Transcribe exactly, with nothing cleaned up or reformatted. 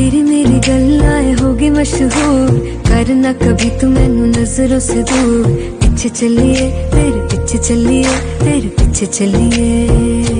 तेरी मेरी गल्लाएं होगी मशहूर, करना कभी तू मैनू नजरों से दूर। पीछे चलिए तेरे पीछे चलिए तेरे पीछे चलिए।